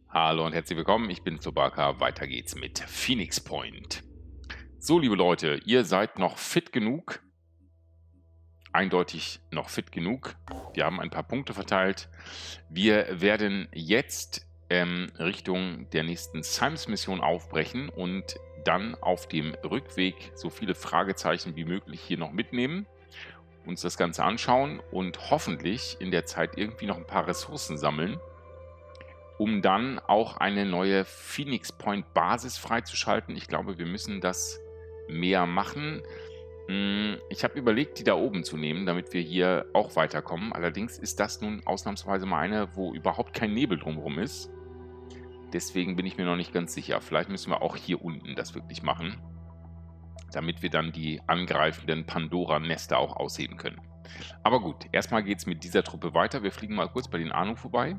Hallo und herzlich willkommen, ich bin Zobaka, weiter geht's mit Phoenix Point. So, liebe Leute, ihr seid noch fit genug, eindeutig noch fit genug. Wir haben ein paar Punkte verteilt. Wir werden jetzt Richtung der nächsten Sims-Mission aufbrechen und dann auf dem Rückweg so viele Fragezeichen wie möglich hier noch mitnehmen, uns das Ganze anschauen und hoffentlich in der Zeit irgendwie noch ein paar Ressourcen sammeln, um dann auch eine neue Phoenix Point Basis freizuschalten. Ich glaube, wir müssen das mehr machen. Ich habe überlegt, die da oben zu nehmen, damit wir hier auch weiterkommen. Allerdings ist das nun ausnahmsweise mal eine, wo überhaupt kein Nebel drumherum ist. Deswegen bin ich mir noch nicht ganz sicher. Vielleicht müssen wir auch hier unten das wirklich machen, damit wir dann die angreifenden Pandora-Nester auch ausheben können. Aber gut, erstmal geht es mit dieser Truppe weiter. Wir fliegen mal kurz bei den Ahnung vorbei.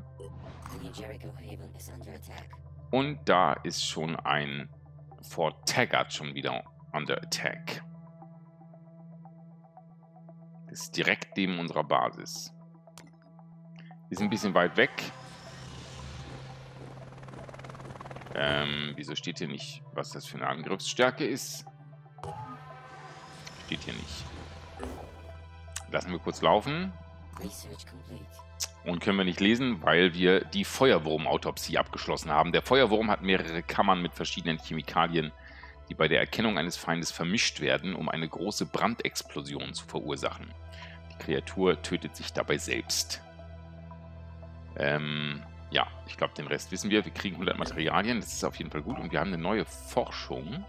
Und da ist schon ein Fort Taggart schon wieder under attack. Das ist direkt neben unserer Basis. Ist ein bisschen weit weg. Wieso steht hier nicht, was das für eine Angriffsstärke ist? Steht hier nicht. Lassen wir kurz laufen. Und können wir nicht lesen, weil wir die Feuerwurm-Autopsie abgeschlossen haben. Der Feuerwurm hat mehrere Kammern mit verschiedenen Chemikalien, die bei der Erkennung eines Feindes vermischt werden, um eine große Brandexplosion zu verursachen. Die Kreatur tötet sich dabei selbst. Ja, ich glaube, den Rest wissen wir. Wir kriegen 100 Materialien, das ist auf jeden Fall gut. Und wir haben eine neue Forschung.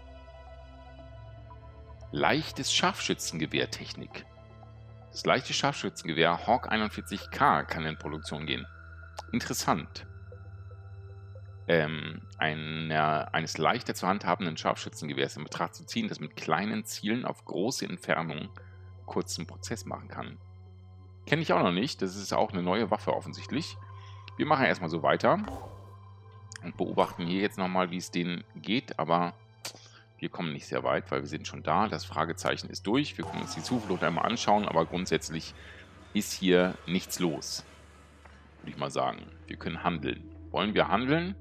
Leichtes Scharfschützengewehr-Technik. Das leichte Scharfschützengewehr Hawk 41K kann in Produktion gehen. Interessant. Eines leichter zu handhabenden Scharfschützengewehrs in Betracht zu ziehen, das mit kleinen Zielen auf große Entfernung kurzen Prozess machen kann. Kenne ich auch noch nicht. Das ist auch eine neue Waffe offensichtlich. Wir machen erstmal so weiter und beobachten hier jetzt nochmal, wie es denen geht, aber wir kommen nicht sehr weit, weil wir sind schon da. Das Fragezeichen ist durch. Wir können uns die Zuflucht einmal anschauen, aber grundsätzlich ist hier nichts los, würde ich mal sagen. Wir können handeln. Wollen wir handeln?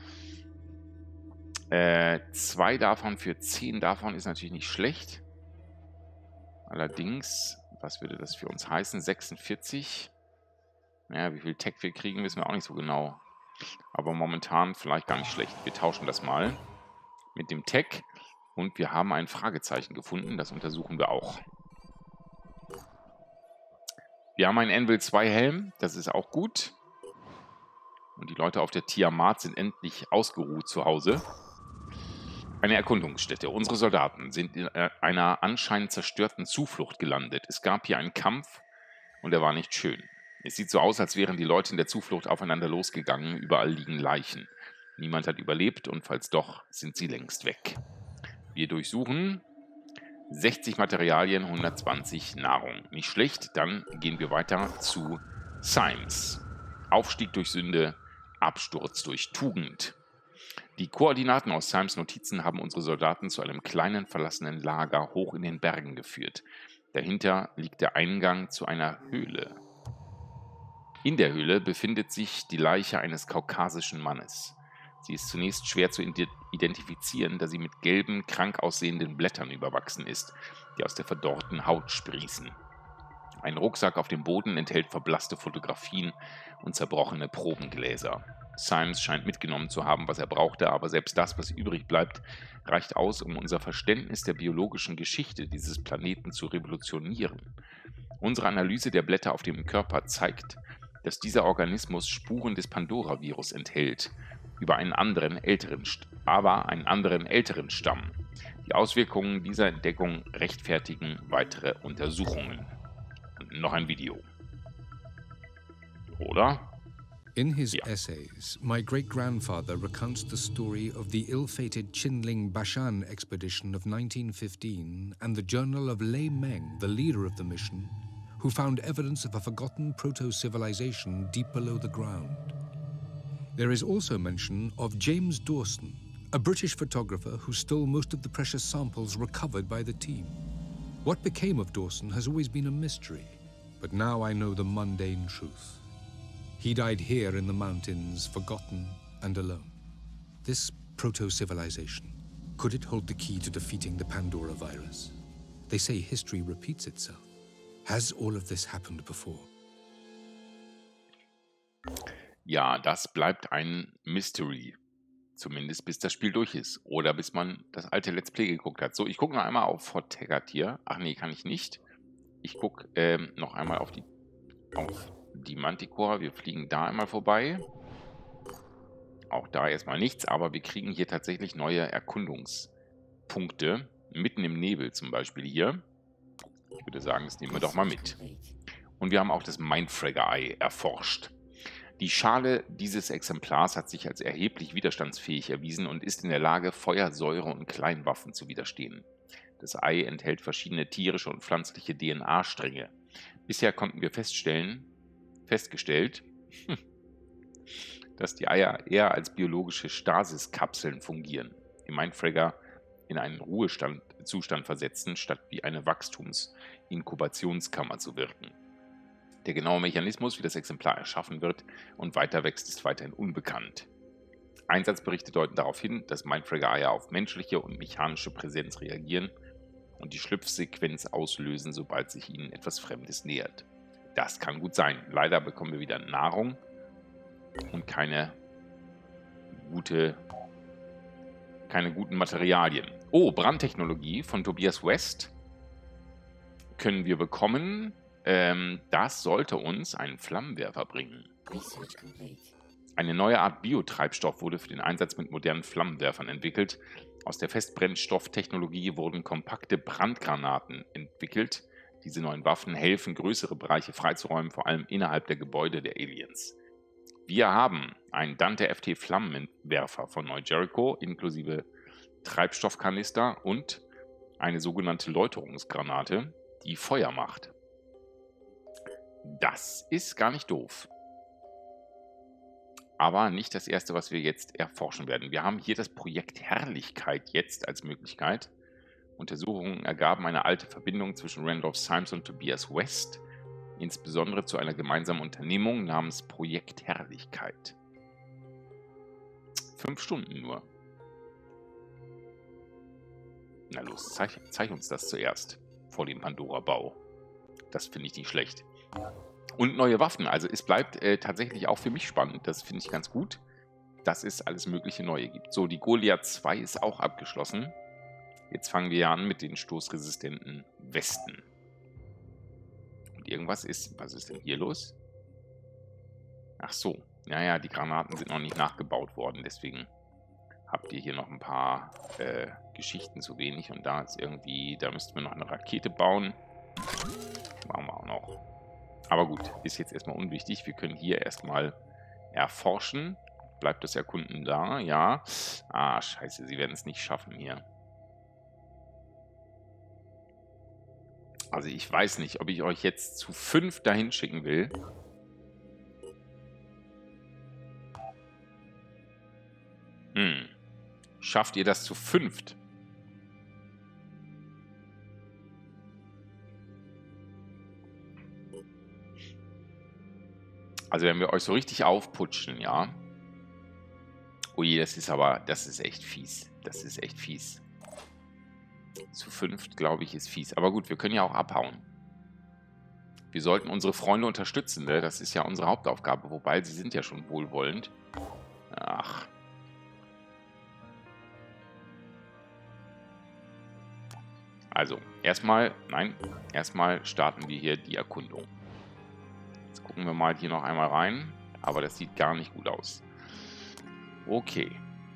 2 davon für 10 davon ist natürlich nicht schlecht. Allerdings, was würde das für uns heißen? 46. Naja, wie viel Tech wir kriegen, wissen wir auch nicht so genau. Aber momentan vielleicht gar nicht schlecht. Wir tauschen das mal mit dem Tech. Und wir haben ein Fragezeichen gefunden. Das untersuchen wir auch. Wir haben einen Anvil 2 Helm. Das ist auch gut. Und die Leute auf der Tiamat sind endlich ausgeruht zu Hause. Eine Erkundungsstätte. Unsere Soldaten sind in einer anscheinend zerstörten Zuflucht gelandet. Es gab hier einen Kampf und er war nicht schön. Es sieht so aus, als wären die Leute in der Zuflucht aufeinander losgegangen. Überall liegen Leichen. Niemand hat überlebt und falls doch, sind sie längst weg. Wir durchsuchen 60 Materialien, 120 Nahrung. Nicht schlecht, dann gehen wir weiter zu Sims. Aufstieg durch Sünde, Absturz durch Tugend. Die Koordinaten aus Sims Notizen haben unsere Soldaten zu einem kleinen verlassenen Lager hoch in den Bergen geführt. Dahinter liegt der Eingang zu einer Höhle. In der Höhle befindet sich die Leiche eines kaukasischen Mannes. Sie ist zunächst schwer zu identifizieren, da sie mit gelben, krank aussehenden Blättern überwachsen ist, die aus der verdorrten Haut sprießen. Ein Rucksack auf dem Boden enthält verblasste Fotografien und zerbrochene Probengläser. Sims scheint mitgenommen zu haben, was er brauchte, aber selbst das, was übrig bleibt, reicht aus, um unser Verständnis der biologischen Geschichte dieses Planeten zu revolutionieren. Unsere Analyse der Blätter auf dem Körper zeigt, dass dieser Organismus Spuren des Pandora-Virus enthält, über einen anderen älteren Stamm. Die Auswirkungen dieser Entdeckung rechtfertigen weitere Untersuchungen. Und noch ein Video. Oder? In his essays, my great-grandfather recounts the story of the ill-fated Qinling Bashan expedition of 1915 and the journal of Lei Meng, the leader of the mission, who found evidence of a forgotten proto-civilization deep below the ground. There is also mention of James Dawson, a British photographer who stole most of the precious samples recovered by the team. What became of Dawson has always been a mystery, but now I know the mundane truth. He died here in the mountains, forgotten and alone. This proto-civilization, could it hold the key to defeating the Pandora virus? They say history repeats itself. Has all of this happened before? Ja, das bleibt ein Mystery. Zumindest bis das Spiel durch ist. Oder bis man das alte Let's Play geguckt hat. So, ich gucke noch einmal auf Fort Taggart hier. Ach nee, kann ich nicht. Ich gucke noch einmal auf die Manticore. Wir fliegen da einmal vorbei. Auch da erstmal nichts, aber wir kriegen hier tatsächlich neue Erkundungspunkte. Mitten im Nebel zum Beispiel hier. Ich würde sagen, das nehmen wir doch mal mit. Und wir haben auch das Mindfragger-Ei erforscht. Die Schale dieses Exemplars hat sich als erheblich widerstandsfähig erwiesen und ist in der Lage, Feuer, Säure und Kleinwaffen zu widerstehen. Das Ei enthält verschiedene tierische und pflanzliche DNA-Stränge. Bisher konnten wir festgestellt, dass die Eier eher als biologische Stasiskapseln fungieren, die Mindfragger in einen Ruhezustand versetzen, statt wie eine Wachstumsinkubationskammer zu wirken. Der genaue Mechanismus, wie das Exemplar erschaffen wird und weiter wächst, ist weiterhin unbekannt. Einsatzberichte deuten darauf hin, dass Mindfragger-Eier auf menschliche und mechanische Präsenz reagieren und die Schlüpfsequenz auslösen, sobald sich ihnen etwas Fremdes nähert. Das kann gut sein. Leider bekommen wir wieder Nahrung und keine guten Materialien. Oh, Brandtechnologie von Tobias West können wir bekommen. Das sollte uns einen Flammenwerfer bringen. Eine neue Art Biotreibstoff wurde für den Einsatz mit modernen Flammenwerfern entwickelt. Aus der Festbrennstofftechnologie wurden kompakte Brandgranaten entwickelt. Diese neuen Waffen helfen, größere Bereiche freizuräumen, vor allem innerhalb der Gebäude der Aliens. Wir haben einen Dante FT Flammenwerfer von Neu Jericho inklusive Treibstoffkanister und eine sogenannte Läuterungsgranate, die Feuer macht. Das ist gar nicht doof. Aber nicht das erste, was wir jetzt erforschen werden. Wir haben hier das Projekt Herrlichkeit jetzt als Möglichkeit. Untersuchungen ergaben eine alte Verbindung zwischen Randolph Symes und Tobias West, insbesondere zu einer gemeinsamen Unternehmung namens Projekt Herrlichkeit. 5 Stunden nur. Na los, zeig uns das zuerst vor dem Pandora-Bau. Das finde ich nicht schlecht. Und neue Waffen. Also es bleibt tatsächlich auch für mich spannend. Das finde ich ganz gut, dass es alles mögliche Neue gibt. So, die Goliath 2 ist auch abgeschlossen. Jetzt fangen wir ja an mit den stoßresistenten Westen. Und irgendwas ist... Was ist denn hier los? Ach so. Naja, die Granaten sind noch nicht nachgebaut worden. Deswegen habt ihr hier noch ein paar Geschichten zu wenig. Und da ist irgendwie... Da müssten wir noch eine Rakete bauen. Machen wir auch noch. Aber gut, ist jetzt erstmal unwichtig. Wir können hier erstmal erforschen. Bleibt das Erkunden da? Ja. Ah, scheiße, sie werden es nicht schaffen hier. Also ich weiß nicht, ob ich euch jetzt zu 5 dahin schicken will. Schafft ihr das zu 5? Also wenn wir euch so richtig aufputschen, ja. Ui, das ist echt fies. Das ist echt fies. Zu 5, glaube ich, ist fies. Aber gut, wir können ja auch abhauen. Wir sollten unsere Freunde unterstützen, ne? Das ist ja unsere Hauptaufgabe. Wobei, sie sind ja schon wohlwollend. Ach. Also, erstmal starten wir hier die Erkundung. Jetzt gucken wir mal hier noch einmal rein. Aber das sieht gar nicht gut aus. Okay.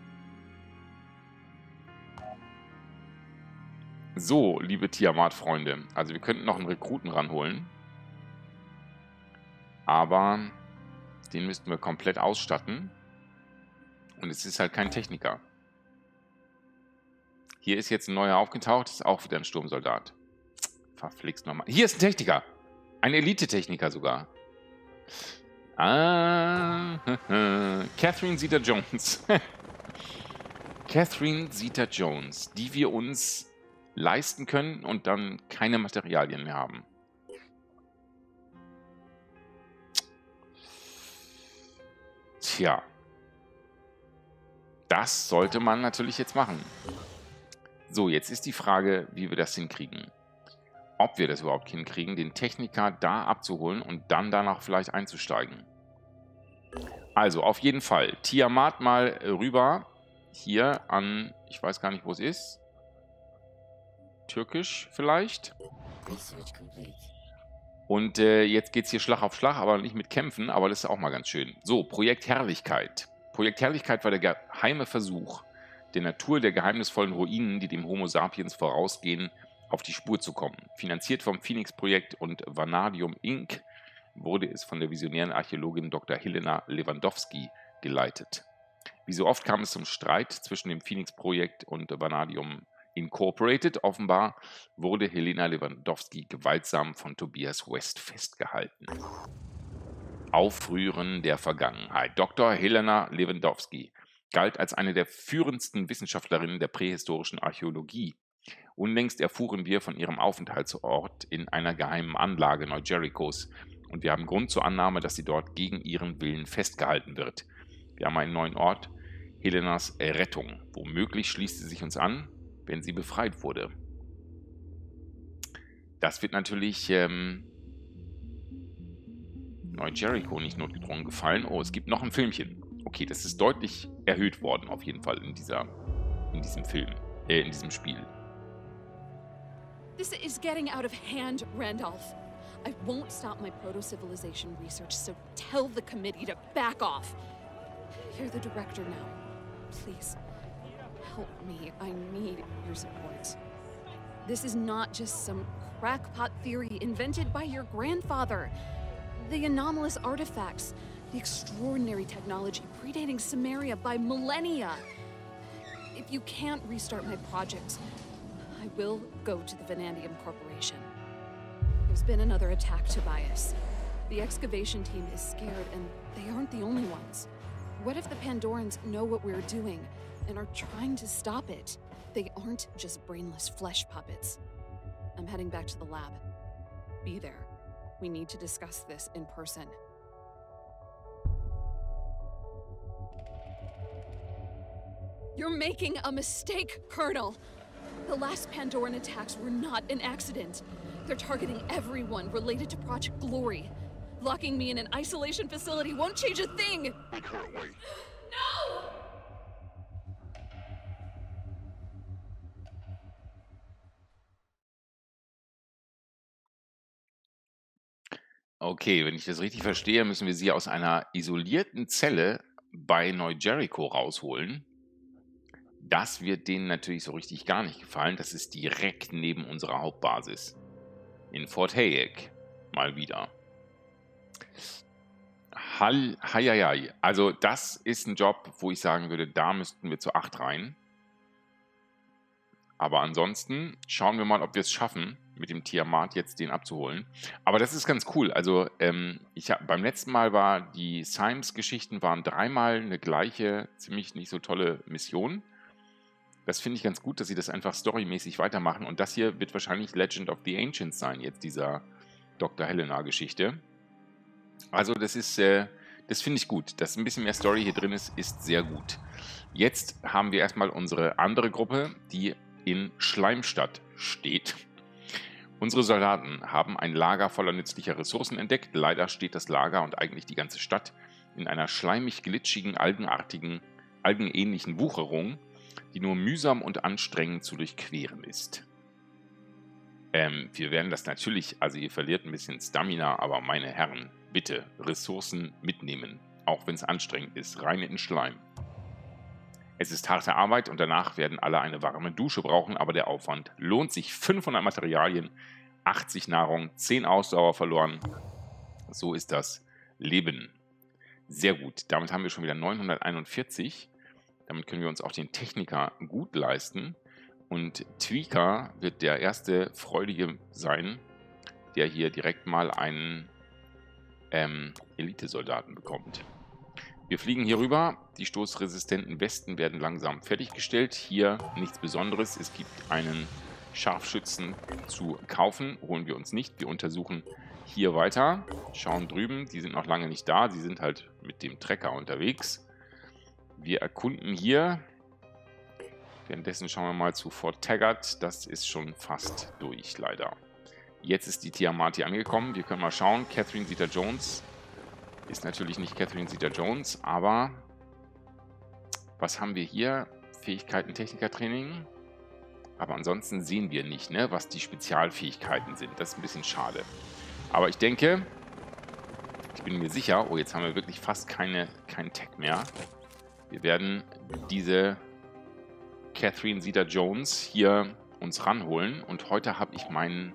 So, liebe Tiamat-Freunde. Also wir könnten noch einen Rekruten ranholen. Aber den müssten wir komplett ausstatten. Und es ist halt kein Techniker. Hier ist jetzt ein neuer aufgetaucht. Das ist auch wieder ein Sturmsoldat. Verflixt nochmal. Hier ist ein Techniker. Ein Elite-Techniker sogar. Ah, Catherine Zeta-Jones. Catherine Zeta-Jones, die wir uns leisten können und dann keine Materialien mehr haben. Tja. Das sollte man natürlich jetzt machen. So, jetzt ist die Frage, wie wir das hinkriegen. Ob wir das überhaupt hinkriegen, den Techniker da abzuholen und dann danach vielleicht einzusteigen. Also, auf jeden Fall. Tiamat mal rüber. Hier an, ich weiß gar nicht, wo es ist. Türkisch vielleicht. Und jetzt geht es hier Schlag auf Schlag, aber nicht mit Kämpfen, aber das ist auch mal ganz schön. So, Projekt Herrlichkeit. Projekt Herrlichkeit war der geheime Versuch, der Natur der geheimnisvollen Ruinen, die dem Homo sapiens vorausgehen, auf die Spur zu kommen. Finanziert vom Phoenix-Projekt und Vanadium Inc. wurde es von der visionären Archäologin Dr. Helena Lewandowski geleitet. Wie so oft kam es zum Streit zwischen dem Phoenix-Projekt und Vanadium Incorporated. Offenbar wurde Helena Lewandowski gewaltsam von Tobias West festgehalten. Aufrühren der Vergangenheit. Dr. Helena Lewandowski galt als eine der führendsten Wissenschaftlerinnen der prähistorischen Archäologie. Unlängst erfuhren wir von ihrem Aufenthaltsort in einer geheimen Anlage Neu-Jerichos und wir haben Grund zur Annahme, dass sie dort gegen ihren Willen festgehalten wird. Wir haben einen neuen Ort, Helenas Errettung. Womöglich schließt sie sich uns an, wenn sie befreit wurde. Das wird natürlich Neu-Jericho nicht notgedrungen gefallen. Oh, es gibt noch ein Filmchen. Okay, das ist deutlich erhöht worden, auf jeden Fall in diesem Film, in diesem Spiel. This is getting out of hand, Randolph. I won't stop my proto-civilization research, so tell the committee to back off. You're the director now. Please, help me. I need your support. This is not just some crackpot theory invented by your grandfather. The anomalous artifacts, the extraordinary technology predating Samaria by millennia. If you can't restart my projects, I will go to the Vanadium Corporation. There's been another attack, Tobias. The excavation team is scared, and they aren't the only ones. What if the Pandorans know what we're doing and are trying to stop it? They aren't just brainless flesh puppets. I'm heading back to the lab. Be there. We need to discuss this in person. You're making a mistake, Colonel. The last Pandoran attacks were not an accident. They're targeting everyone related to Project Glory. Locking me in an isolation facility won't change a thing! We can't wait. No! Okay, wenn ich das richtig verstehe, müssen wir sie aus einer isolierten Zelle bei Neu-Jericho rausholen. Das wird denen natürlich so richtig gar nicht gefallen. Das ist direkt neben unserer Hauptbasis. In Fort Hayek. Mal wieder. Heieiei. Also das ist ein Job, wo ich sagen würde, da müssten wir zu 8 rein. Aber ansonsten schauen wir mal, ob wir es schaffen, mit dem Tiamat jetzt den abzuholen. Aber das ist ganz cool. Also beim letzten Mal war die Symes-Geschichten waren 3-mal eine gleiche, ziemlich nicht so tolle Mission. Das finde ich ganz gut, dass sie das einfach storymäßig weitermachen. Und das hier wird wahrscheinlich Legend of the Ancients sein, jetzt dieser Dr. Helena-Geschichte. Also das finde ich gut. Dass ein bisschen mehr Story hier drin ist, ist sehr gut. Jetzt haben wir erstmal unsere andere Gruppe, die in Schleimstadt steht. Unsere Soldaten haben ein Lager voller nützlicher Ressourcen entdeckt. Leider steht das Lager und eigentlich die ganze Stadt in einer schleimig-glitschigen, algenähnlichen Wucherung, die nur mühsam und anstrengend zu durchqueren ist. Wir werden das natürlich, also ihr verliert ein bisschen Stamina, aber meine Herren, bitte Ressourcen mitnehmen, auch wenn es anstrengend ist, rein in Schleim. Es ist harte Arbeit und danach werden alle eine warme Dusche brauchen, aber der Aufwand lohnt sich. 500 Materialien, 80 Nahrung, 10 Ausdauer verloren. So ist das Leben. Sehr gut, damit haben wir schon wieder 941. Damit können wir uns auch den Techniker gut leisten. Und Tweaker wird der erste Freudige sein, der hier direkt mal einen Elitesoldaten bekommt. Wir fliegen hier rüber. Die stoßresistenten Westen werden langsam fertiggestellt. Hier nichts Besonderes. Es gibt einen Scharfschützen zu kaufen. Holen wir uns nicht. Wir untersuchen hier weiter. Schauen drüben. Die sind noch lange nicht da. Sie sind halt mit dem Trecker unterwegs. Wir erkunden hier. Währenddessen schauen wir mal zu Fort Taggart. Das ist schon fast durch, leider. Jetzt ist die Tiamat hier angekommen. Wir können mal schauen. Catherine Zeta-Jones ist natürlich nicht Catherine Zeta-Jones, aber was haben wir hier? Fähigkeiten, Technikertraining. Aber ansonsten sehen wir nicht, ne, was die Spezialfähigkeiten sind. Das ist ein bisschen schade. Aber ich denke, ich bin mir sicher, oh, jetzt haben wir wirklich fast keinen Tag mehr. Wir werden diese Catherine Zeta-Jones hier uns ranholen. Und heute habe ich meine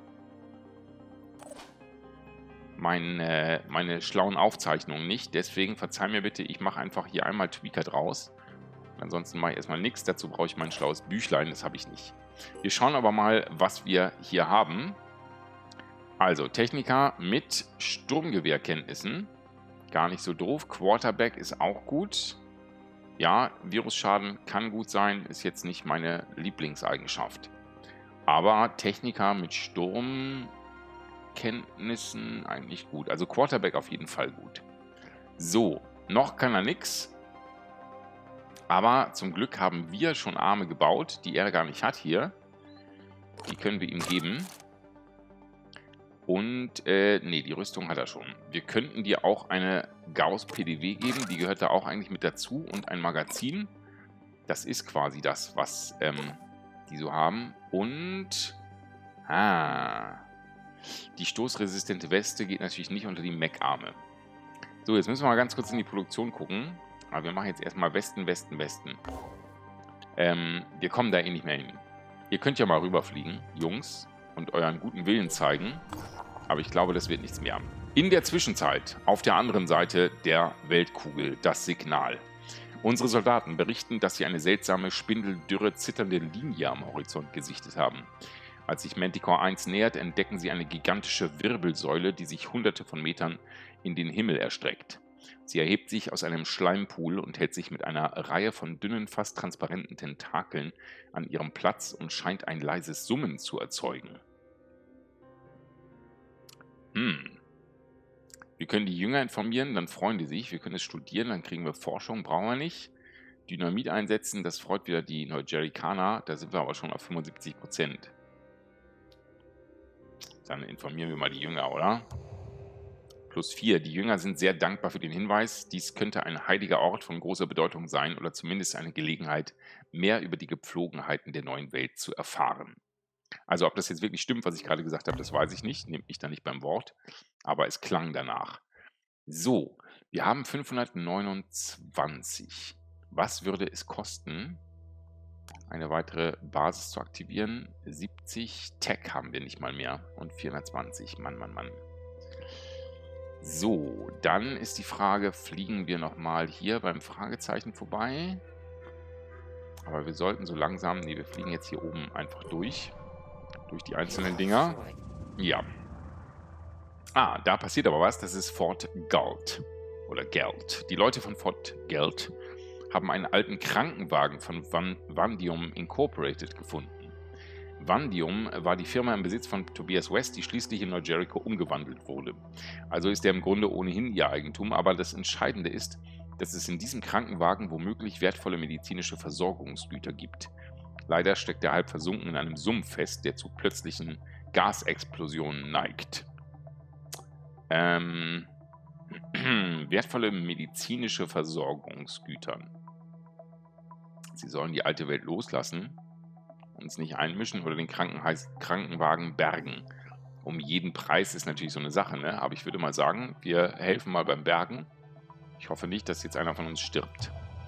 schlauen Aufzeichnungen nicht. Deswegen verzeih mir bitte, ich mache einfach hier einmal Tweaker draus. Ansonsten mache ich erstmal nichts. Dazu brauche ich mein schlaues Büchlein. Das habe ich nicht. Wir schauen aber mal, was wir hier haben. Also, Techniker mit Sturmgewehrkenntnissen. Gar nicht so doof. Quarterback ist auch gut. Ja, Virusschaden kann gut sein. Ist jetzt nicht meine Lieblingseigenschaft. Aber Techniker mit Sturmkenntnissen eigentlich gut. Also Quarterback auf jeden Fall gut. So, noch kann er nix. Aber zum Glück haben wir schon Arme gebaut, die er gar nicht hat hier. Die können wir ihm geben. Und, nee, die Rüstung hat er schon. Wir könnten dir auch eine Gauss PDW geben. Die gehört da auch eigentlich mit dazu. Und ein Magazin. Das ist quasi das, was die so haben. Und, die stoßresistente Weste geht natürlich nicht unter die Mech-Arme. So, jetzt müssen wir mal ganz kurz in die Produktion gucken. Aber wir machen jetzt erstmal Westen, Westen, Westen. Wir kommen da eh nicht mehr hin. Ihr könnt ja mal rüberfliegen, Jungs, und euren guten Willen zeigen. Aber ich glaube, das wird nichts mehr. In der Zwischenzeit, auf der anderen Seite der Weltkugel, das Signal. Unsere Soldaten berichten, dass sie eine seltsame, spindeldürre, zitternde Linie am Horizont gesichtet haben. Als sich Manticore 1 nähert, entdecken sie eine gigantische Wirbelsäule, die sich hunderte von Metern in den Himmel erstreckt. Sie erhebt sich aus einem Schleimpool und hält sich mit einer Reihe von dünnen, fast transparenten Tentakeln an ihrem Platz und scheint ein leises Summen zu erzeugen. Wir können die Jünger informieren, dann freuen die sich. Wir können es studieren, dann kriegen wir Forschung, brauchen wir nicht. Dynamit einsetzen, das freut wieder die Neu-Jerikaner. Da sind wir aber schon auf 75%. Dann informieren wir mal die Jünger, oder? +4. Die Jünger sind sehr dankbar für den Hinweis. Dies könnte ein heiliger Ort von großer Bedeutung sein oder zumindest eine Gelegenheit, mehr über die Gepflogenheiten der neuen Welt zu erfahren. Also ob das jetzt wirklich stimmt, was ich gerade gesagt habe, das weiß ich nicht. Nehmt mich da nicht beim Wort. Aber es klang danach. So, wir haben 529. Was würde es kosten, eine weitere Basis zu aktivieren? 70. Tech haben wir nicht mal mehr. Und 420. Mann, Mann, Mann. So, dann ist die Frage, fliegen wir nochmal hier beim Fragezeichen vorbei? Aber wir sollten so langsam, nee, wir fliegen jetzt hier oben einfach durch die einzelnen Dinger. Ja. Da passiert aber was, das ist Fort Galt. Oder Galt. Die Leute von Fort Galt haben einen alten Krankenwagen von Vandium Incorporated gefunden. Vandium war die Firma im Besitz von Tobias West, die schließlich in Neu-Jericho umgewandelt wurde. Also ist er im Grunde ohnehin ihr Eigentum, aber das Entscheidende ist, dass es in diesem Krankenwagen womöglich wertvolle medizinische Versorgungsgüter gibt. Leider steckt er halb versunken in einem Sumpf fest, der zu plötzlichen Gasexplosionen neigt. Wertvolle medizinische Versorgungsgüter. Sie sollen die alte Welt loslassen, uns nicht einmischen oder den Krankenwagen bergen. Um jeden Preis ist natürlich so eine Sache, ne? Aber ich würde mal sagen, wir helfen mal beim Bergen. Ich hoffe nicht, dass jetzt einer von uns stirbt.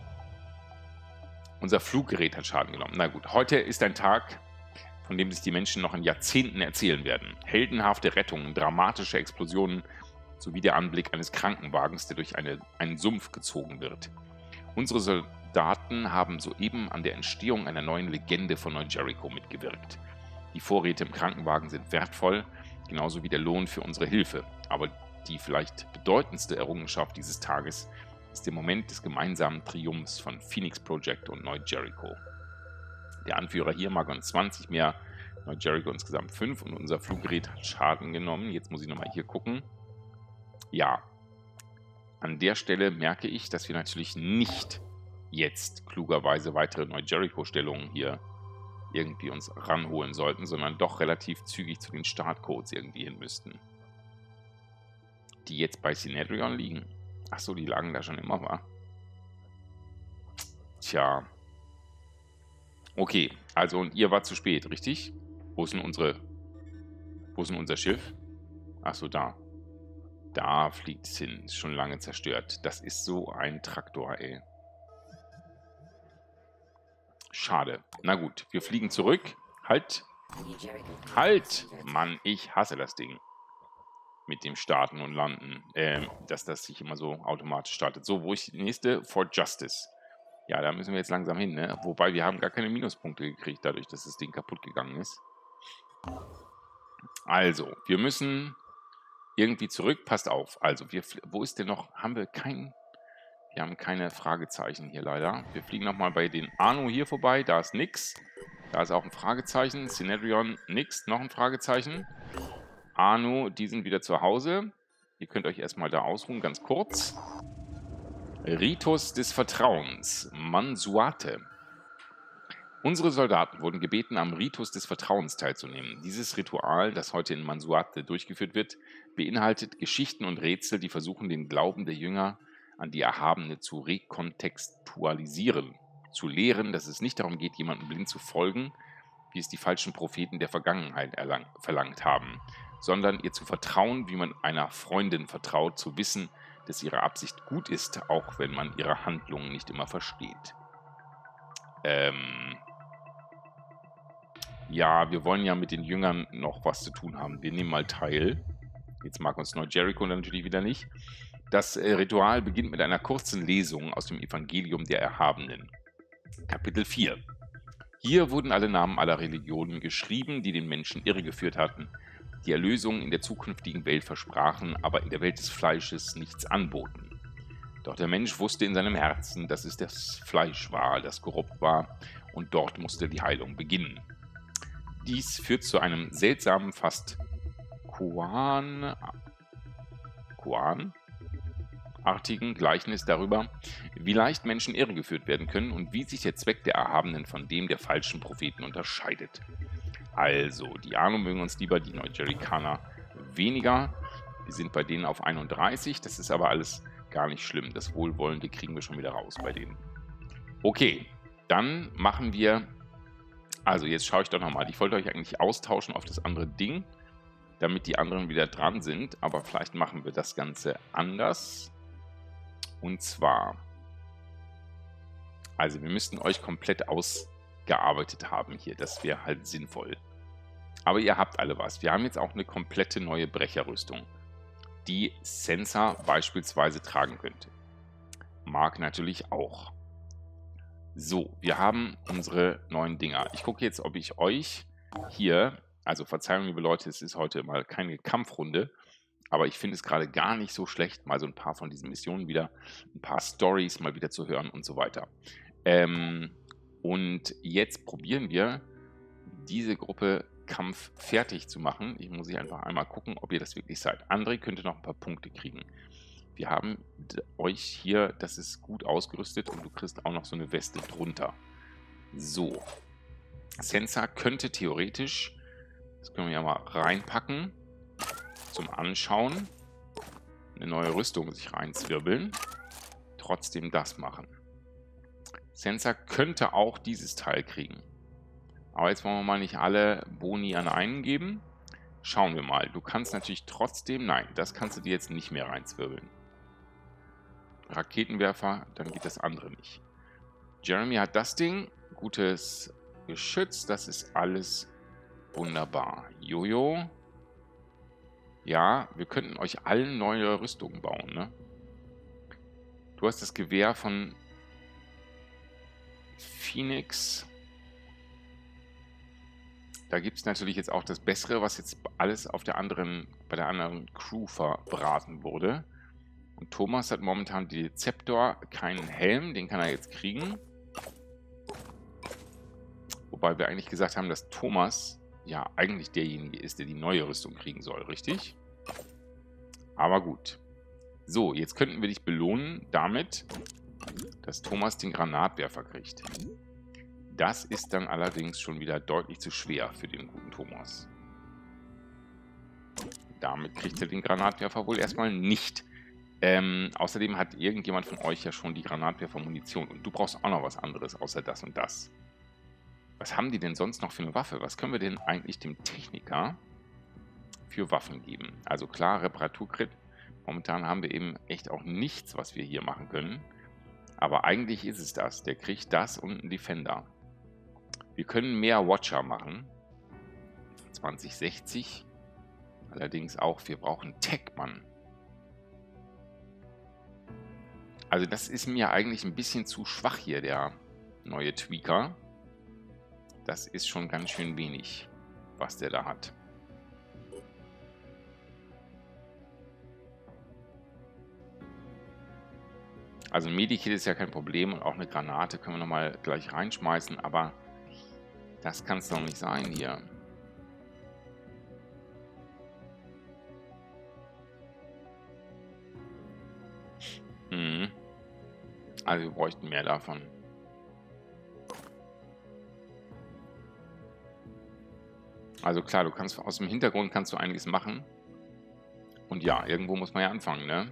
Unser Fluggerät hat Schaden genommen. Na gut, heute ist ein Tag, von dem sich die Menschen noch in Jahrzehnten erzählen werden. Heldenhafte Rettungen, dramatische Explosionen sowie der Anblick eines Krankenwagens, der durch einen Sumpf gezogen wird. Unsere Soldaten haben soeben an der Entstehung einer neuen Legende von Neu-Jericho mitgewirkt. Die Vorräte im Krankenwagen sind wertvoll, genauso wie der Lohn für unsere Hilfe. Aber die vielleicht bedeutendste Errungenschaft dieses Tages ist der Moment des gemeinsamen Triumphs von Phoenix Project und Neu-Jericho. Der Anführer hier mag uns 20 mehr, Neu-Jericho insgesamt 5 und unser Fluggerät hat Schaden genommen. Jetzt muss ich nochmal hier gucken. Ja, an der Stelle merke ich, dass wir natürlich nicht jetzt klugerweise weitere Neu-Jericho-Stellungen hier irgendwie uns ranholen sollten, sondern doch relativ zügig zu den Startcodes irgendwie hin müssten. Die jetzt bei Synedrion liegen. Achso, die lagen da schon immer, wa? Tja. Okay, also und ihr wart zu spät, richtig? Wo ist denn unser Schiff? Achso, da. Da fliegt es hin. Ist schon lange zerstört. Das ist so ein Traktor, ey. Schade. Na gut, wir fliegen zurück. Halt. Halt! Mann, ich hasse das Ding. Mit dem Starten und Landen. Dass das sich immer so automatisch startet. So, wo ist die nächste? Fort Justice. Ja, da müssen wir jetzt langsam hin, ne? Wobei, wir haben gar keine Minuspunkte gekriegt, dadurch, dass das Ding kaputt gegangen ist. Also, wir müssen irgendwie zurück. Passt auf. Also, wo ist denn noch? Haben wir keinen... Wir haben keine Fragezeichen hier leider. Wir fliegen nochmal bei den Arno hier vorbei. Da ist nix. Da ist auch ein Fragezeichen. Synedrion, nix. Noch ein Fragezeichen. Arno, die sind wieder zu Hause. Ihr könnt euch erstmal da ausruhen, ganz kurz. Ritus des Vertrauens. Mansuate. Unsere Soldaten wurden gebeten, am Ritus des Vertrauens teilzunehmen. Dieses Ritual, das heute in Mansuate durchgeführt wird, beinhaltet Geschichten und Rätsel, die versuchen, den Glauben der Jünger an die Erhabene zu rekontextualisieren, zu lehren, dass es nicht darum geht, jemandem blind zu folgen, wie es die falschen Propheten der Vergangenheit verlangt haben, sondern ihr zu vertrauen, wie man einer Freundin vertraut, zu wissen, dass ihre Absicht gut ist, auch wenn man ihre Handlungen nicht immer versteht. Ja, wir wollen ja mit den Jüngern noch was zu tun haben. Wir nehmen mal teil. Jetzt mag uns Neu-Jericho natürlich wieder nicht. Das Ritual beginnt mit einer kurzen Lesung aus dem Evangelium der Erhabenen. Kapitel 4. Hier wurden alle Namen aller Religionen geschrieben, die den Menschen irregeführt hatten, die Erlösung in der zukünftigen Welt versprachen, aber in der Welt des Fleisches nichts anboten. Doch der Mensch wusste in seinem Herzen, dass es das Fleisch war, das korrupt war, und dort musste die Heilung beginnen. Dies führt zu einem seltsamen, fast Koan-artigen Gleichnis darüber, wie leicht Menschen irregeführt werden können und wie sich der Zweck der Erhabenen von dem der falschen Propheten unterscheidet. Also, die Arno mögen uns lieber, die Neu-Jerikaner weniger. Wir sind bei denen auf 31, das ist aber alles gar nicht schlimm. Das Wohlwollende kriegen wir schon wieder raus bei denen. Okay, dann machen wir... Also, jetzt schaue ich doch nochmal. Ich wollte euch eigentlich austauschen auf das andere Ding, damit die anderen wieder dran sind. Aber vielleicht machen wir das Ganze anders. Und zwar... Also, wir müssten euch komplett ausgearbeitet haben hier. Das wäre halt sinnvoll. Aber ihr habt alle was. Wir haben jetzt auch eine komplette neue Brecherrüstung, die Sansa beispielsweise tragen könnte. Mark natürlich auch. So, wir haben unsere neuen Dinger. Ich gucke jetzt, ob ich euch hier, also Verzeihung, liebe Leute, es ist heute mal keine Kampfrunde, aber ich finde es gerade gar nicht so schlecht, mal so ein paar von diesen Missionen wieder, ein paar Storys mal wieder zu hören und so weiter. Und jetzt probieren wir, diese Gruppe Kampf fertig zu machen. Ich muss einfach einmal gucken, ob ihr das wirklich seid. André könnte noch ein paar Punkte kriegen. Wir haben euch hier, das ist gut ausgerüstet und du kriegst auch noch so eine Weste drunter. So. Sansa könnte theoretisch, das können wir ja mal reinpacken, zum Anschauen, eine neue Rüstung sich reinzwirbeln, trotzdem das machen. Sansa könnte auch dieses Teil kriegen. Aber jetzt wollen wir mal nicht alle Boni an einen geben. Schauen wir mal. Du kannst natürlich trotzdem... Nein, das kannst du dir jetzt nicht mehr reinzwirbeln. Raketenwerfer, dann geht das andere nicht. Jeremy hat das Ding. Gutes Geschütz. Das ist alles wunderbar. Jojo. Ja, wir könnten euch allen neue Rüstungen bauen, ne? Du hast das Gewehr von Phoenix. Da gibt es natürlich jetzt auch das Bessere, was jetzt alles auf der anderen, bei der anderen Crew verbraten wurde. Und Thomas hat momentan die Dezeptor, keinen Helm, den kann er jetzt kriegen. Wobei wir eigentlich gesagt haben, dass Thomas ja eigentlich derjenige ist, der die neue Rüstung kriegen soll, richtig? Aber gut. So, jetzt könnten wir dich belohnen damit, dass Thomas den Granatwerfer kriegt. Das ist dann allerdings schon wieder deutlich zu schwer für den guten Thomas. Damit kriegt er den Granatwerfer wohl erstmal nicht. Außerdem hat irgendjemand von euch ja schon die Granatwerfer-Munition. Und du brauchst auch noch was anderes, außer das und das. Was haben die denn sonst noch für eine Waffe? Was können wir denn eigentlich dem Techniker für Waffen geben? Also klar, Reparaturkrit. Momentan haben wir eben echt auch nichts, was wir hier machen können. Aber eigentlich ist es das. Der kriegt das und einen Defender. Wir können mehr Watcher machen. 2060. Allerdings auch, wir brauchen Tech-Mann. Also das ist mir eigentlich ein bisschen zu schwach hier, der neue Tweaker. Das ist schon ganz schön wenig, was der da hat. Also ein Medikit ist ja kein Problem und auch eine Granate können wir nochmal gleich reinschmeißen, aber das kann es doch nicht sein hier. Also wir bräuchten mehr davon. Also klar, du kannst aus dem Hintergrund kannst du einiges machen. Und ja, irgendwo muss man ja anfangen, ne?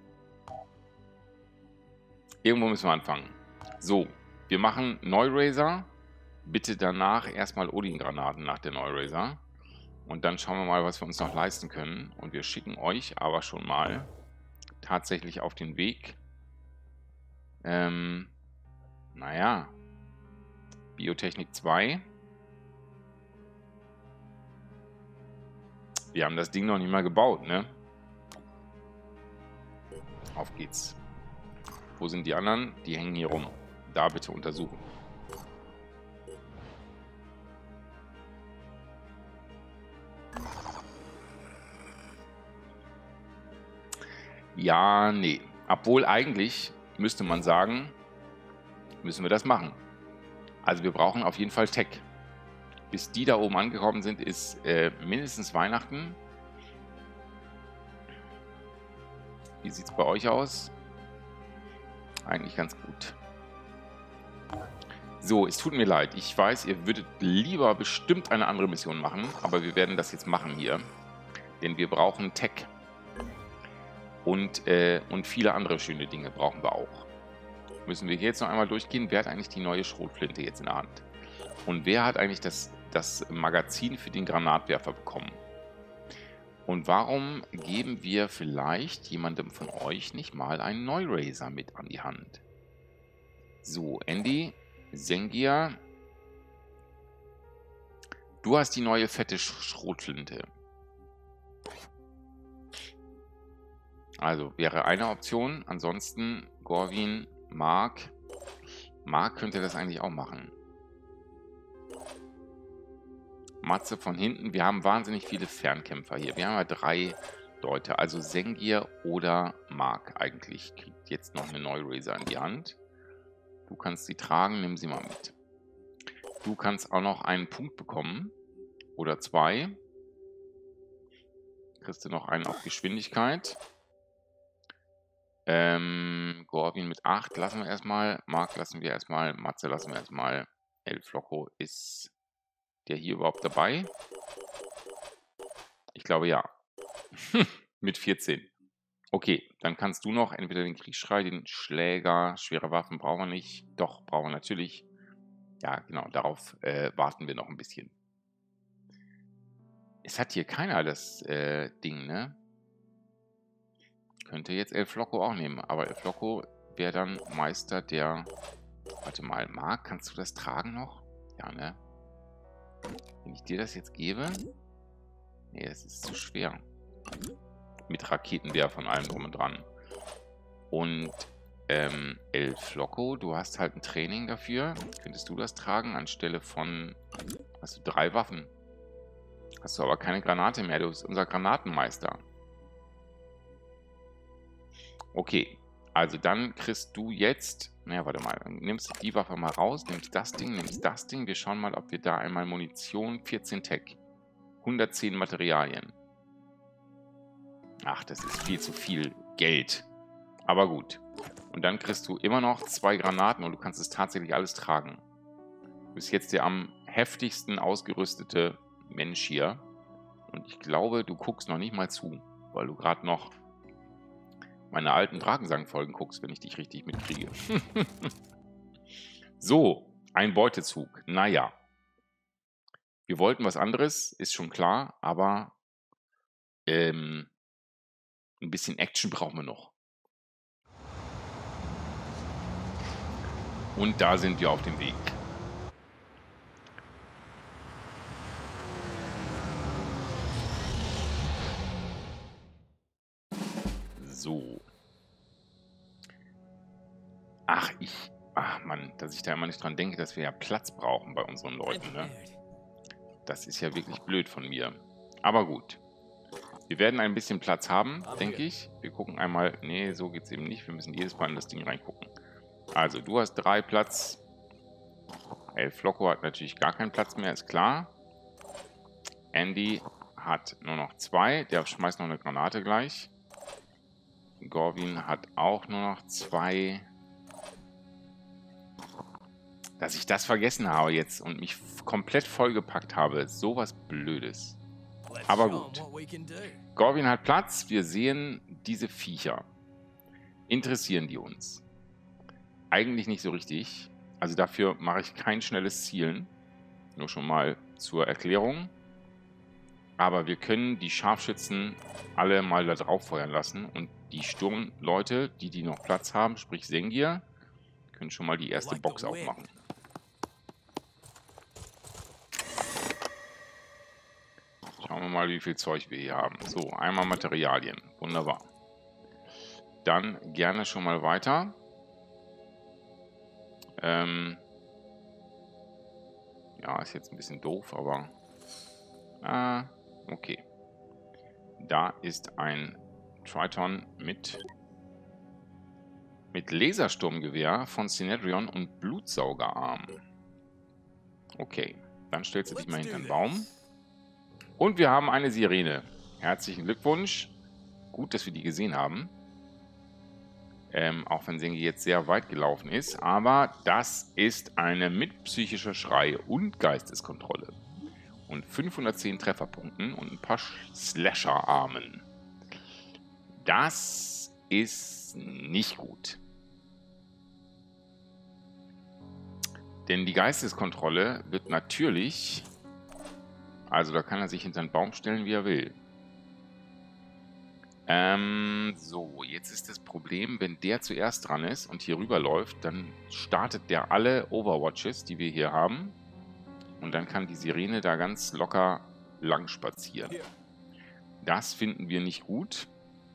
Irgendwo müssen wir anfangen. So, wir machen Neuraiser. Bitte danach erstmal Odin-Granaten nach der Neuraiser. Und dann schauen wir mal, was wir uns noch leisten können. Und wir schicken euch aber schon mal tatsächlich auf den Weg. Naja. Biotechnik 2. Wir haben das Ding noch nicht mal gebaut, ne? Auf geht's. Wo sind die anderen? Die hängen hier rum. Da bitte untersuchen. Ja, nee. Obwohl eigentlich müsste man sagen, müssen wir das machen. Also wir brauchen auf jeden Fall Tech. Bis die da oben angekommen sind, ist mindestens Weihnachten. Wie sieht es bei euch aus? Eigentlich ganz gut. So, es tut mir leid. Ich weiß, ihr würdet lieber bestimmt eine andere Mission machen, aber wir werden das jetzt machen hier. Denn wir brauchen Tech. Und viele andere schöne Dinge brauchen wir auch. Müssen wir hier jetzt noch einmal durchgehen. Wer hat eigentlich die neue Schrotflinte jetzt in der Hand? Und wer hat eigentlich das Magazin für den Granatwerfer bekommen? Und warum geben wir vielleicht jemandem von euch nicht mal einen Neuraiser mit an die Hand? So, Andy, Zengia, du hast die neue fette Schrotflinte. Also wäre eine Option. Ansonsten Gorwin, Mark. Mark könnte das eigentlich auch machen. Matze von hinten. Wir haben wahnsinnig viele Fernkämpfer hier. Wir haben ja 3 Leute. Also Zengia oder Mark eigentlich kriegt jetzt noch eine Neuraiser in die Hand. Du kannst sie tragen. Nimm sie mal mit. Du kannst auch noch einen Punkt bekommen. Oder 2. Kriegst du noch einen auf Geschwindigkeit. Gorwin mit 8 lassen wir erstmal. Mark lassen wir erstmal. Matze lassen wir erstmal. El Flocco ist der hier überhaupt dabei? Ich glaube ja. Mit 14. Okay, dann kannst du noch entweder den Kriegsschrei, den Schläger, schwere Waffen brauchen wir nicht. Doch, brauchen wir natürlich. Ja, genau, darauf warten wir noch ein bisschen. Es hat hier keiner das Ding, ne? Könnte jetzt El Flocco auch nehmen, aber El Flocco wäre dann Meister der... Warte mal, Marc, kannst du das tragen noch? Ja, ne? Wenn ich dir das jetzt gebe... Nee, das ist zu schwer. Mit Raketenwerfer von allem drum und dran. Und El Flocco, du hast halt ein Training dafür. Könntest du das tragen anstelle von... Hast du 3 Waffen? Hast du aber keine Granate mehr. Du bist unser Granatenmeister. Okay, also dann kriegst du jetzt... Naja, warte mal. Dann nimmst du die Waffe mal raus, nimmst das Ding, nimmst das Ding. Wir schauen mal, ob wir da einmal Munition, 14 Tech, 110 Materialien. Ach, das ist viel zu viel Geld. Aber gut. Und dann kriegst du immer noch 2 Granaten und du kannst es tatsächlich alles tragen. Du bist jetzt der am heftigsten ausgerüstete Mensch hier. Und ich glaube, du guckst noch nicht mal zu, weil du gerade noch meine alten Drakensang-Folgen guckst, wenn ich dich richtig mitkriege. So, ein Beutezug. Naja. Wir wollten was anderes, ist schon klar, aber ein bisschen Action brauchen wir noch. Und da sind wir auf dem Weg. So. Ach Mann, dass ich da immer nicht dran denke, dass wir ja Platz brauchen bei unseren Leuten, ne? Das ist ja wirklich blöd von mir. Aber gut. Wir werden ein bisschen Platz haben, denke ich. Wir gucken einmal. Nee, so geht es eben nicht. Wir müssen jedes Mal in das Ding reingucken. Also, du hast 3 Platz. El Flocco hat natürlich gar keinen Platz mehr, ist klar. Andy hat nur noch 2. Der schmeißt noch eine Granate gleich. Gorwin hat auch nur noch 2. Dass ich das vergessen habe jetzt und mich komplett vollgepackt habe. Sowas Blödes. Aber gut. Gorwin hat Platz. Wir sehen diese Viecher. Interessieren die uns? Eigentlich nicht so richtig. Also dafür mache ich kein schnelles Zielen. Nur schon mal zur Erklärung. Aber wir können die Scharfschützen alle mal da drauf feuern lassen. Und die Sturmleute, die noch Platz haben, sprich Sengir, können schon mal die erste Box aufmachen. Schauen wir mal, wie viel Zeug wir hier haben. So, einmal Materialien. Wunderbar. Dann gerne schon mal weiter. Ja, ist jetzt ein bisschen doof, aber... okay. Da ist ein Triton mit Lasersturmgewehr von Synedrion und Blutsaugerarm. Okay, dann stellst du dich mal hinter den Baum. Und wir haben eine Sirene. Herzlichen Glückwunsch. Gut, dass wir die gesehen haben. Auch wenn Sengi jetzt sehr weit gelaufen ist. Aber das ist eine mit psychischer Schrei und Geisteskontrolle. Und 510 Trefferpunkten und ein paar Slasher-Armen. Das ist nicht gut. Denn die Geisteskontrolle wird natürlich... Also da kann er sich hinter den Baum stellen, wie er will. So, jetzt ist das Problem, wenn der zuerst dran ist und hier rüber läuft, dann startet der alle Overwatches, die wir hier haben. Und dann kann die Sirene da ganz locker lang spazieren. Das finden wir nicht gut.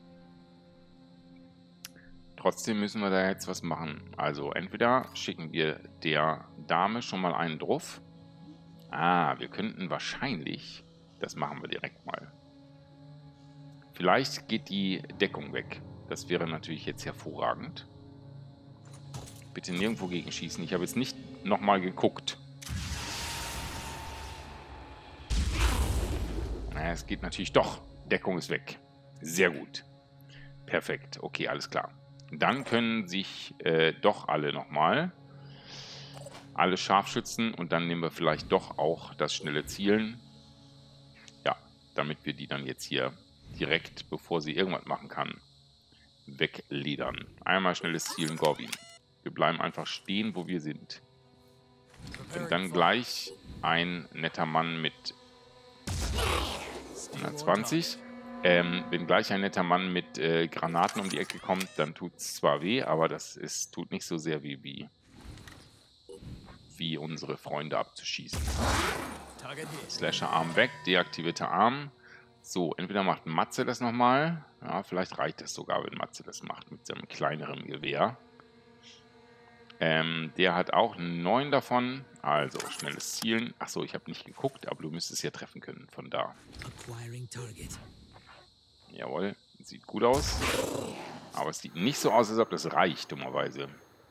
Trotzdem müssen wir da jetzt was machen. Also entweder schicken wir der Dame schon mal einen drauf. Wir könnten wahrscheinlich... Das machen wir direkt mal. Vielleicht geht die Deckung weg. Das wäre natürlich jetzt hervorragend. Bitte nirgendwo gegenschießen. Ich habe jetzt nicht nochmal geguckt. Es geht natürlich doch. Deckung ist weg. Sehr gut. Perfekt. Okay, alles klar. Dann können sich doch alle nochmal. Alle Scharfschützen. Und dann nehmen wir vielleicht doch auch das schnelle Zielen. Ja, damit wir die dann jetzt hier direkt, bevor sie irgendwas machen kann, wegledern. Einmal schnelles Zielen, Gorwin. Wir bleiben einfach stehen, wo wir sind. Und dann gleich ein netter Mann mit 120. Wenn gleich ein netter Mann mit Granaten um die Ecke kommt, dann tut es zwar weh, aber das tut nicht so sehr wie unsere Freunde abzuschießen. Slasher-Arm weg, deaktivierter Arm. So, entweder macht Matze das nochmal. Ja, vielleicht reicht das sogar, wenn Matze das macht mit seinem kleineren Gewehr. Der hat auch 9 davon. Also, schnelles Zielen. Achso, ich habe nicht geguckt, aber du müsstest ja treffen können von da. Jawohl, sieht gut aus. Aber es sieht nicht so aus, als ob das reicht, dummerweise.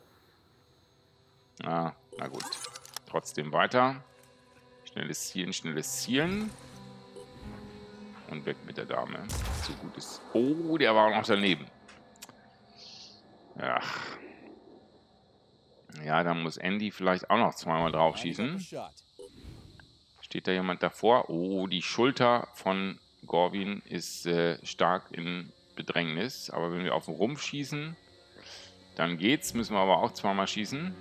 Na gut. Trotzdem weiter. Schnelles Zielen, schnelles Zielen. Und weg mit der Dame. So gut ist. Oh, der war auch noch daneben. Ach. Ja, dann muss Andy vielleicht auch noch zweimal drauf schießen. Steht da jemand davor? Oh, die Schulter von Gorwin ist stark in Bedrängnis. Aber wenn wir auf den Rumpf schießen, dann geht's. Müssen wir aber auch zweimal schießen.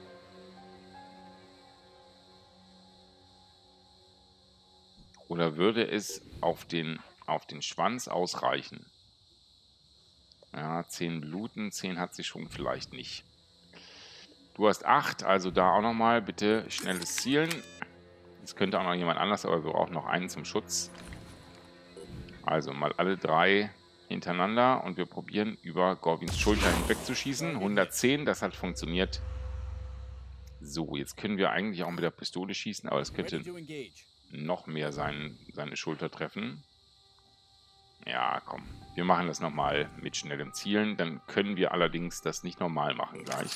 Oder würde es auf den Schwanz ausreichen? Ja, 10 bluten, 10 hat sie schon vielleicht nicht. Du hast 8, also da auch nochmal bitte schnelles Zielen. Es könnte auch noch jemand anders, aber wir brauchen noch einen zum Schutz. Also mal alle 3 hintereinander und wir probieren über Gorwins Schulter hinweg zu schießen. 110, das hat funktioniert. So, jetzt können wir eigentlich auch mit der Pistole schießen, aber es könnte noch mehr seine Schulter treffen. Ja, komm. Wir machen das nochmal mit schnellem Zielen. Dann können wir allerdings das nicht normal machen gleich.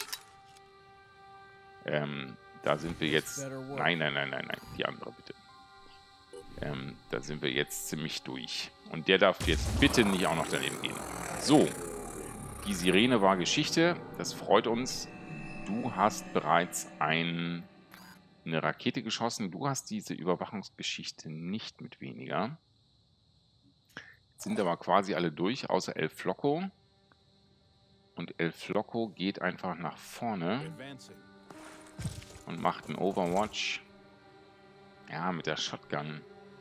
Da sind wir jetzt... Nein. Die andere bitte. Da sind wir jetzt ziemlich durch. Und der darf jetzt bitte nicht auch noch daneben gehen. So. Die Sirene war Geschichte. Das freut uns. Du hast bereits eine Rakete geschossen. Du hast diese Überwachungsgeschichte nicht mit weniger. Jetzt sind aber quasi alle durch, außer El Flocco. Und El Flocco geht einfach nach vorne und macht einen Overwatch. Ja, mit der Shotgun.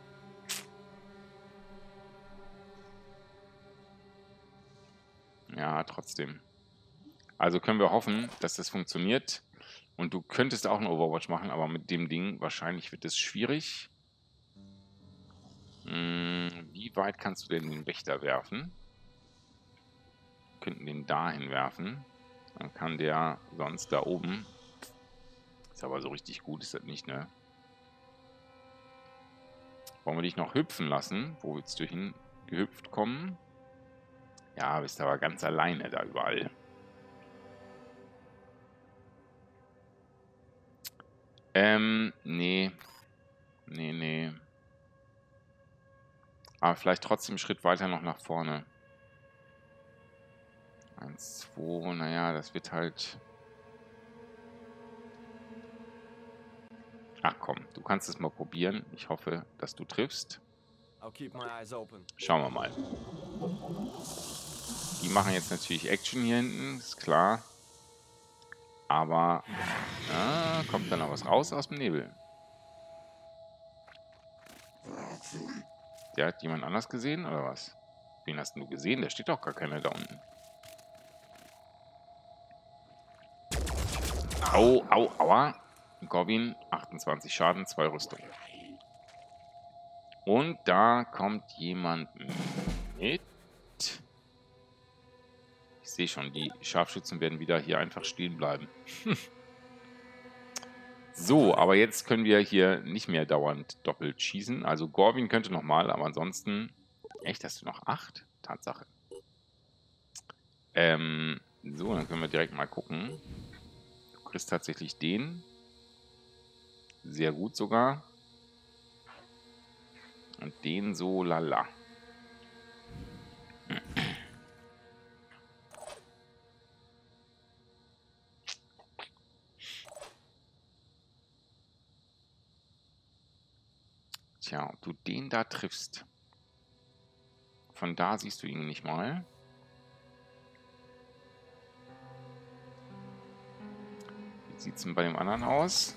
Ja, trotzdem. Also können wir hoffen, dass das funktioniert. Und du könntest auch einen Overwatch machen, aber mit dem Ding wahrscheinlich wird es schwierig. Wie weit kannst du denn den Wächter werfen? Wir könnten den dahin werfen. Dann kann der sonst da oben. Ist aber so richtig gut, ist das nicht, ne? Wollen wir dich noch hüpfen lassen? Wo willst du hin gehüpft kommen? Ja, bist aber ganz alleine da überall. Nee. Nee. Aber vielleicht trotzdem einen Schritt weiter noch nach vorne. 1, 2, naja, das wird halt... Ach komm, du kannst es mal probieren. Ich hoffe, dass du triffst. Schauen wir mal. Die machen jetzt natürlich Action hier hinten, ist klar. Aber kommt da noch was raus aus dem Nebel? Der hat jemand anders gesehen, oder was? Wen hast du gesehen? Da steht doch gar keiner da unten. Aua. Gorwin, 28 Schaden, 2 Rüstung. Und da kommt jemand mit. Ich sehe schon, die Scharfschützen werden wieder hier einfach stehen bleiben. So, aber jetzt können wir hier nicht mehr dauernd doppelt schießen. Also Gorwin könnte nochmal, aber ansonsten... Echt, hast du noch 8? Tatsache. So, dann können wir direkt mal gucken. Du kriegst tatsächlich den. Sehr gut sogar. Und den so lala. Tja, ob du den da triffst. Von da siehst du ihn nicht mal. Wie sieht es denn bei dem anderen aus?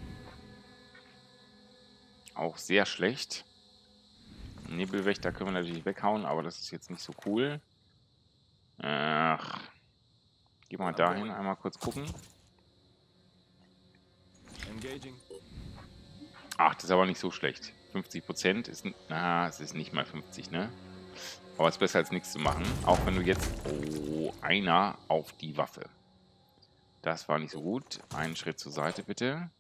Auch sehr schlecht. Nebelwächter können wir natürlich weghauen, aber das ist jetzt nicht so cool. Ach. Geh mal dahin, einmal kurz gucken. Ach, das ist aber nicht so schlecht. 50% ist... Na, es ist nicht mal 50, ne? Aber es ist besser als nichts zu machen. Auch wenn du jetzt... Oh, einer auf die Waffe. Das war nicht so gut. Einen Schritt zur Seite, bitte.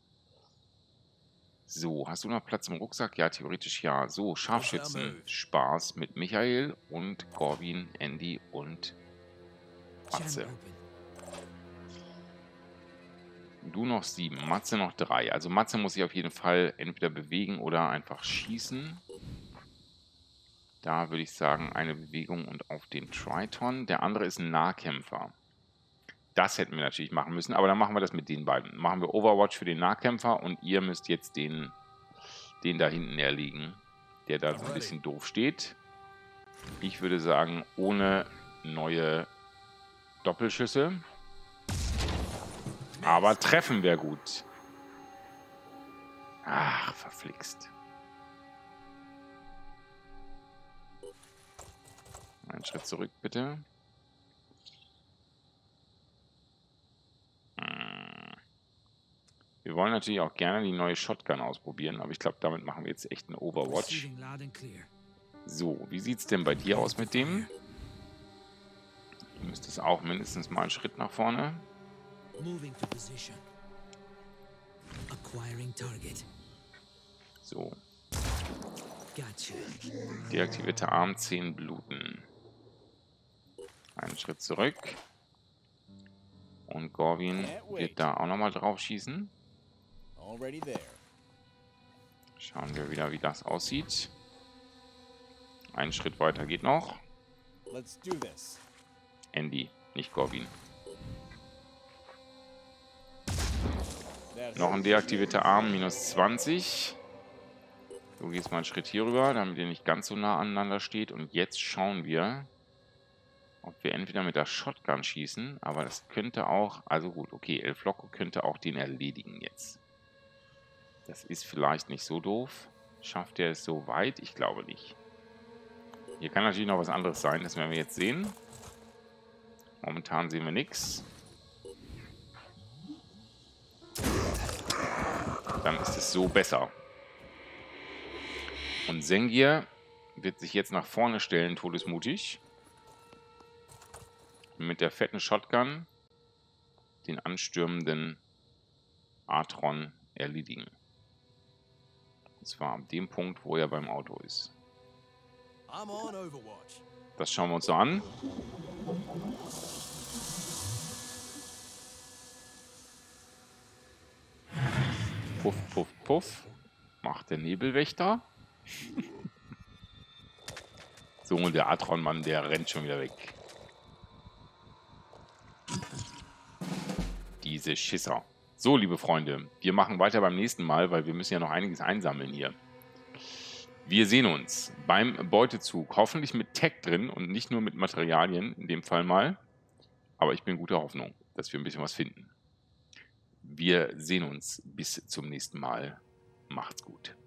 So, hast du noch Platz im Rucksack? Ja, theoretisch ja. So, Scharfschützen. Spaß mit Michael und Gorwin, Andy und Matze. Du noch 7, Matze noch 3. Also Matze muss sich auf jeden Fall entweder bewegen oder einfach schießen. Da würde ich sagen, eine Bewegung und auf den Triton. Der andere ist ein Nahkämpfer. Das hätten wir natürlich machen müssen, aber dann machen wir das mit den beiden. Machen wir Overwatch für den Nahkämpfer und ihr müsst jetzt den da hinten erlegen, der da so ein bisschen doof steht. Ich würde sagen, ohne neue Doppelschüsse. Aber treffen wäre gut. Ach, verflixt. Einen Schritt zurück, bitte. Wir wollen natürlich auch gerne die neue Shotgun ausprobieren, aber ich glaube, damit machen wir jetzt echt einen Overwatch. So, wie sieht es denn bei dir aus mit dem? Du müsstest auch mindestens mal einen Schritt nach vorne. So. Deaktivierte Arm, 10 Bluten. Einen Schritt zurück. Und Gorvin wird da auch nochmal drauf schießen. Schauen wir wieder, wie das aussieht. Einen Schritt weiter geht noch. Andy, nicht Gorvin. Noch ein deaktivierter Arm, minus 20. Du gehst mal einen Schritt hier rüber, damit ihr nicht ganz so nah aneinander steht. Und jetzt schauen wir, ob wir entweder mit der Shotgun schießen, aber das könnte auch, also gut, okay, El Flocco könnte auch den erledigen jetzt. Das ist vielleicht nicht so doof. Schafft er es so weit? Ich glaube nicht. Hier kann natürlich noch was anderes sein, das werden wir jetzt sehen. Momentan sehen wir nichts. Dann ist es so besser. Und Zengir wird sich jetzt nach vorne stellen, todesmutig. Mit der fetten Shotgun den anstürmenden Atron erledigen. Und zwar an dem Punkt, wo er beim Auto ist. Das schauen wir uns so an. Puff, puff, puff. Macht der Nebelwächter. So, und der Atron-Mann, der rennt schon wieder weg. Diese Schisser. So, liebe Freunde, wir machen weiter beim nächsten Mal, weil wir müssen ja noch einiges einsammeln hier. Wir sehen uns beim Beutezug, hoffentlich mit Tech drin und nicht nur mit Materialien, in dem Fall mal. Aber ich bin guter Hoffnung, dass wir ein bisschen was finden. Wir sehen uns bis zum nächsten Mal. Macht's gut.